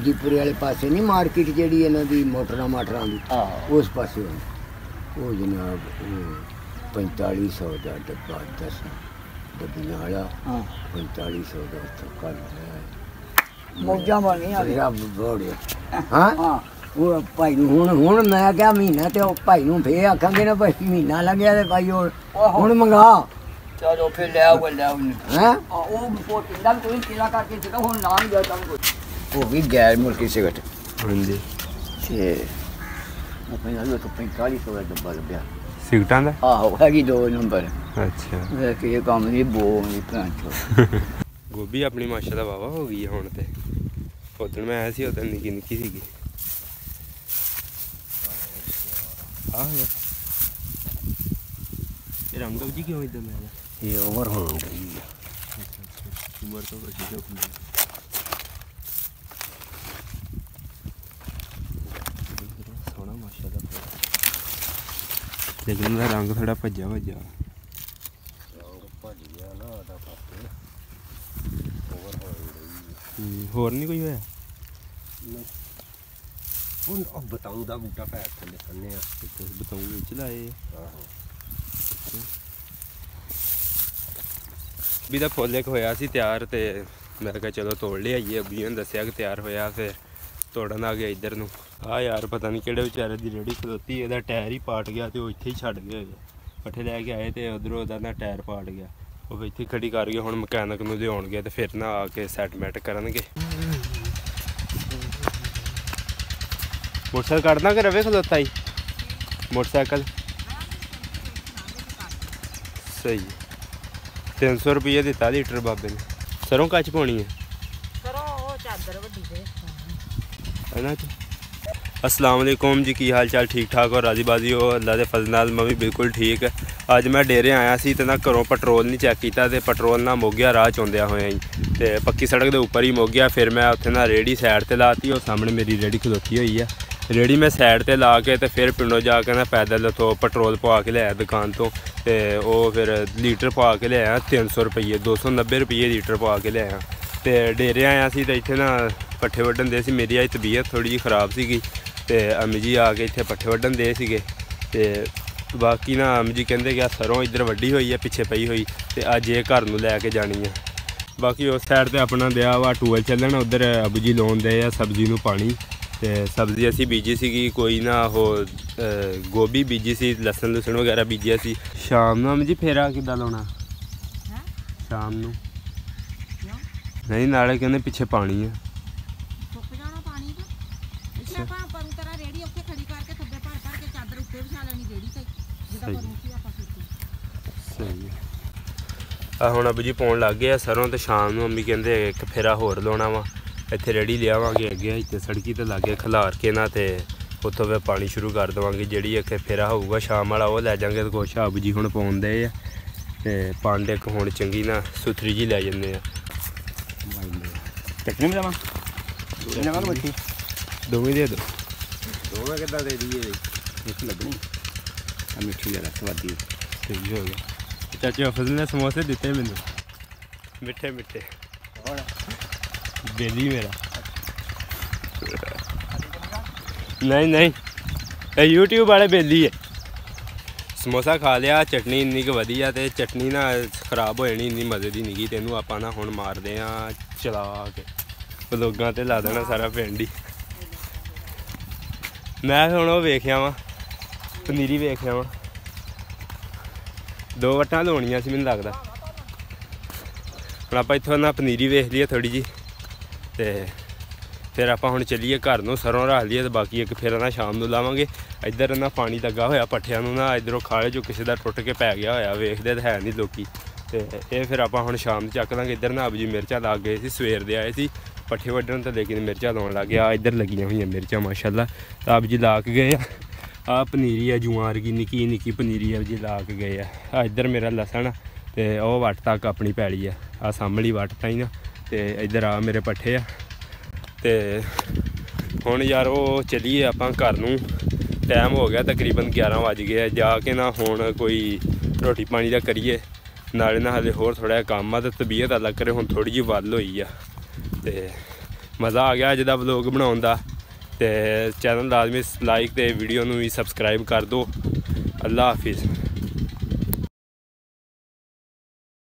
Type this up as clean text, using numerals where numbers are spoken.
हाजीपुरे वाले पासे नहीं मार्केट जी इन्हों की मोटरां माटरां की उस पासे वो जनाब 4500 का डब्बा 10 डब्बियां वाला 4500 का उत्थों कल मौजा बनी रब बोड़ हाँ वो भाई हूँ मैं क्या महीना तो भाई फिर आखांगे ना भाई महीना लग्या तो भाई हूँ मंगा चलो फिर ले आओगे ले आओ हैं वो पिंडा भी कोई पीला करके सीधा हुन नाम गया तम को वो भी गैर मुल्की सिगरेट हाँ जी ते अपने नाल तो 4500 का डब्बा लभ्या सिगटां दा आहो हैगी 2 नंबर अच्छा वे कि ये काम नहीं बो नहीं प्रांचो गोभी अपनी माशाल्लाह वावा हो गई है हुण ते उदण मैं आया सी उदण निक्की निक्की सीगी आ गया ये रंग जी क्यों इधर में ये ओवर हो गई है उम्र तो बची जो सोना माशाल्लाह लेकिन मेरा रंग थोड़ा भज्जा भज्जा रंग भज गया ना आधा पासे ओवर हो गई होर नहीं कोई होया ਹੁਣ ਉਹ ਬਤਾਉਂ ਦਾ ਬੂਟਾ ਪੈਰ ਥੱਲੇ ਸੰਨੇ ਆ ਬਤਾਉਂ ਵਿੱਚ ਲਾਏ ਆਹੋ ਵੀ ਦਾ ਫੁੱਲ ਇੱਕ ਹੋਇਆ ਸੀ ਤਿਆਰ ਤੇ ਮੈਂ ਕਿਹਾ ਚਲੋ ਤੋੜ ਲਿਆਈਏ ਅਬੀ ਨੇ ਦੱਸਿਆ ਕਿ ਤਿਆਰ ਹੋਇਆ ਫਿਰ ਤੋੜਨ ਆ ਗਿਆ ਇੱਧਰ ਨੂੰ ਆ ਯਾਰ ਪਤਾ ਨਹੀਂ ਕਿਹੜੇ ਵਿਚਾਰੇ ਦੀ ਰੇੜੀ ਖਲੋਤੀ ਇਹਦਾ ਟਾਇਰ ਹੀ ਪਾਟ ਗਿਆ ਤੇ ਉਹ ਇੱਥੇ ਹੀ ਛੱਡ ਗਏ ਹੋਏ ਪੱਠੇ ਲੈ ਕੇ ਆਏ ਤੇ ਉਧਰੋਂ ਉਹਦਾ ਨਾ ਟਾਇਰ ਪਾਟ ਗਿਆ ਉਹ ਇੱਥੇ ਖੜੀ ਕਰ ਗਏ ਹੁਣ ਮਕੈਨਿਕ ਨੂੰ ਲਿਆਉਣਗੇ ਤੇ ਫਿਰ ਨਾ ਆ ਕੇ ਸੈਟਮੈਂਟ ਕਰਨਗੇ मोटरसाइकिल काटना कि रवे खलोता ही मोटरसाइकिल सही 300 रुपये दिता लीटर बाबे ने सरों कच पानी है अस्सलाम वालेकुम जी की हाल चाल ठीक ठाक और राजी बाजी हो अल्लाह के फजल नाल मैं भी बिल्कुल ठीक है अज मैं डेरे आया सी ते ना घरों पेट्रोल नहीं चैक किया तो पेट्रोल ना मुक गया राह चौंदिया होया ही ते पक्की सड़क के उपर ही मुक गया फिर मैं उत्थे ना रेहड़ी साइड ते लाती और सामने मेरी रेहड़ी खलोती हुई है रेहड़ी मैं साइड ते ला के ते फिर पिंडों जाके ना पैदल उतो पेट्रोल पवा के लिया दुकान तो ते वो फिर लीटर पवा के लिया 300 रुपये 290 रुपये लीटर पवा के लिया ते डेरे आया सी ते इत्थे ना पट्ठे वड्ढन दे सी मेरी अज तबीयत थोड़ी जी खराब सीगी ते अम्मी जी आके इत्थे पट्ठे वड्ढन दे सीगे ते बाकी ना अम्मी जी कहंदे कि सरों इधर वड्डी हुई है पिछे पई हुई ते अज ये घर नूं लैके जानी है बाकी उस साइड ते अपना दिया वा टूअल चलन उधर अबू जी लाउण दे आ सब्जी नूं पानी ते सब्जी असी बीजी सी कोई ना हो गोभी बीजी सी लसन लुसन वगैरह बीजिया सी शाम नूं जी फेरा किद्दां लाउणा शाम नूं नहीं नाले कहंदे पिछे पानी है सुक जाना पानी तो इससे ਆਪਾਂ ਪਰੂ ਤਰਾ ਰੇੜੀ ਉੱਥੇ ਖੜੀ ਕਰਕੇ ਥੱਬੇ ਭਰ ਭਰ ਕੇ ਚਾਦਰ ਉੱਤੇ ਵਿਛਾ ਲੈਣੀ ਰੇੜੀ ਤੇ ਜਿੱਦਾਂ ਪਰੂ ਸੀ ਆਪਾਂ ਸੁੱਕੀ सही है आ हुण अबू जी पाउण लग गए सरों ते शाम नूं अम्मी कहंदे एक फेरा होर लाउणा वा ਇੱਥੇ ਰੇੜੀ ਲਿਆਵਾਂਗੇ ਅੱਗੇ ਇੱਥੇ ਸੜਕੀ ਤੇ ਲਾਗੇ ਖਿਲਾਰ ਕੇ ਨਾ ਤੇ ਉੱਥੋਂ ਫਿਰ ਪਾਣੀ ਸ਼ੁਰੂ ਕਰ ਦੇਵਾਂਗੇ ਜਿਹੜੀ ਇੱਕ ਫੇਰਾ ਹੋਊਗਾ ਸ਼ਾਮ ਵਾਲਾ ਉਹ ਲੈ ਜਾਾਂਗੇ ਤੇ ਕੁਛ ਆਬ ਜੀ ਹੁਣ ਪਾਉਂਦੇ ਆ ਤੇ ਪਾਂਡੇ ਕ ਹੁਣ ਚੰਗੀ ਨਾ ਸੁਥਰੀ ਜੀ ਲੈ ਜੰਨੇ ਆ ਕਿੰਨੇ ਮਜਾਵਾਂ ਜਗ੍ਹਾ ਨੂੰ ਬੱਚੀ ਦੋਵੇਂ ਦੇ ਦੋ ਦੋਵੇਂ ਕਿੱਦਾਂ ਦੇ ਦਈਏ ਇੱਕ ਲੱਗਣੀ ਆ ਮਿੱਠੀ ਜਰਾ ਸਵਾਦੀ ਸਹੀ ਹੋ ਗਿਆ ਚਾਚੇ ਫਜ਼ਲ ਨੇ ਸਮੋਸੇ ਦਿੱਤੇ ਮੈਨੂੰ ਮਿੱਠੇ ਮਿੱਠੇ ਹੋਰ बेली मेरा नहीं नहीं यूट्यूब वाले बेली है समोसा खा लिया चटनी इन्नी क वधिया ते चटनी ना खराब हो जानी इन्नी मज़े की नहीं तेनू आप ना हुण मारदे आ चला के ब्लॉगां ते ला देना सारा पिंड ही मैं हुण ओह वेखिया वा पनीरी वेखिया वा 2 वट्टां लाउणियां सी मैनूं लगदा हुण आपां इत्थों ना पनीरी वेख लईए थोड़ी जी ਤੇ ਫਿਰ ਆਪਾਂ ਹੁਣ ਚੱਲੀਏ ਘਰ ਨੂੰ ਸਰੋਂ ਰੱਖ ਲਈਏ ਤੇ ਬਾਕੀ ਇੱਕ ਫੇਰ ਨਾ ਸ਼ਾਮ ਨੂੰ ਲਾਵਾਂਗੇ ਇੱਧਰ ਨਾ ਪਾਣੀ ਲੱਗਾ ਹੋਇਆ ਪੱਠਿਆਂ ਨੂੰ ਨਾ ਇੱਧਰੋਂ ਖਾਲੇ ਜੋ ਕਿਸੇ ਦਾ ਟੁੱਟ ਕੇ ਪੈ ਗਿਆ ਹੋਇਆ ਵੇਖਦੇ ਤਾਂ ਹੈ ਨਹੀਂ ਲੋਕੀ ਤੇ ਇਹ ਫਿਰ ਆਪਾਂ ਹੁਣ ਸ਼ਾਮ ਨੂੰ ਚੱਕ ਲਾਂਗੇ ਇੱਧਰ ਨਾ ਆਬ ਜੀ ਮਿਰਚਾਂ ਲੱਗ ਗਏ ਸੀ ਸਵੇਰ ਦੇ ਆਏ ਸੀ ਪੱਠੇ ਵੱਢਣ ਤੇ ਲੇਕਿਨ ਮਿਰਚਾਂ ਲਾਉਣ ਲੱਗ ਗਿਆ ਇੱਧਰ ਲੱਗੀਆਂ ਹੋਈਆਂ ਮਿਰਚਾਂ ਮਾਸ਼ਾਅੱਲਾ ਤਾਂ ਆਬ ਜੀ ਲਾ ਕੇ ਗਏ ਆ ਪਨੀਰੀ ਆ ਜੂਆਂ ਵਰਗੀ ਨਿੱਕੀ ਨਿੱਕੀ ਪਨੀਰੀ ਆ ਜੀ ਲਾ ਕੇ ਗਏ ਆ ਇੱਧਰ ਮੇਰਾ ਲਸਣ ਤੇ ਉਹ ਵੱਟ ਤੱਕ ਆਪਣੀ ਪੈਲੀ ਆ ਸਾਹਮਣੀ ਵੱਟ ਤਾਂ ਹੀ ਨਾ ਤੇ ਇੱਧਰ ਆ ਮੇਰੇ ਪੱਠੇ ਆ ਤੇ ਹੁਣ ਯਾਰ ਉਹ ਚੱਲੀਏ ਆਪਾਂ ਘਰ ਨੂੰ ਟਾਈਮ ਹੋ ਗਿਆ ਤਕਰੀਬਨ 11 ਵਜ ਗਏ ਜਾ ਕੇ ਨਾ ਹੁਣ ਕੋਈ ਰੋਟੀ ਪਾਣੀ ਦਾ ਕਰੀਏ ਨਾਲੇ ਨਾ ਹਲੇ ਹੋਰ ਥੋੜ੍ਹਾ ਜਿਹਾ ਕੰਮ ਆ ਤੇ ਤਬੀਅਤ ਅੱਲਾ ਕਰੇ ਹੁਣ ਥੋੜ੍ਹੀ ਜਿਹੀ ਵੱਲ ਹੋਈ ਆ ਤੇ मज़ा आ गया अज दा व्लॉग बनाउण दा। ते चैनल लाजमी लाइक ते वीडियो नूं भी सबसक्राइब कर दो। अल्लाह हाफिज़।